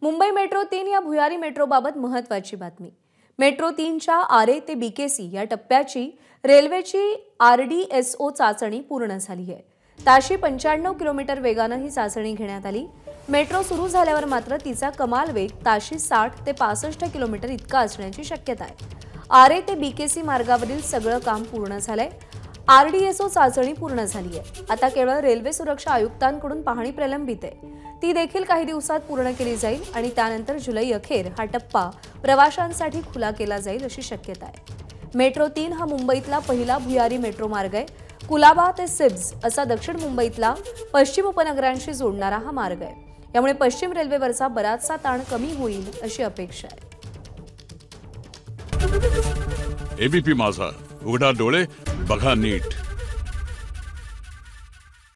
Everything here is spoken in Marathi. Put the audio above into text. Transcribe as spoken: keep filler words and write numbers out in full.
मुंबई मेट्रो तीन या भुयारी मेट्रोबाबत महत्त्वाची बातमी। मेट्रो तीनच्या आरे ते बीकेसी या टप्प्याची रेल्वेची आरडीएसओ चाचणी पूर्ण झाली आहे। ताशी पंच्याण्णव किलोमीटर वेगाने ही चाचणी घेण्यात आली। मेट्रो सुरू झाल्यावर मात्र तिचा कमाल वेग ताशी साठ ते पासष्ट किलोमीटर इतका असण्याची शक्यता आहे। आरे ते बीकेसी मार्गावरील सगळं काम पूर्ण झालंय। आरडीएसओ चाचणी पूर्ण झाली आहे। आता केवळ रेल्वे सुरक्षा आयुक्तांकडून पाहणी प्रलंबित आहे। ती देखील काही दिवसात पूर्ण केली जाईल आणि त्यानंतर जुलै अखेर हा टप्पा प्रवाशांसाठी खुला केला जाईल अशी शक्यता आहे। मेट्रो तीन हा मुंबईतला पहिला भुयारी मेट्रो मार्ग आहे। कुलाबा ते सिब्स असा दक्षिण मुंबईतला पश्चिम उपनगरांशी जोडणारा हा मार्ग आहे। यामुळे पश्चिम रेल्वेवरचा बराचसा ताण कमी होईल अशी अपेक्षा आहे। एबीपी माझा, उघडा डोळे बघा नीट।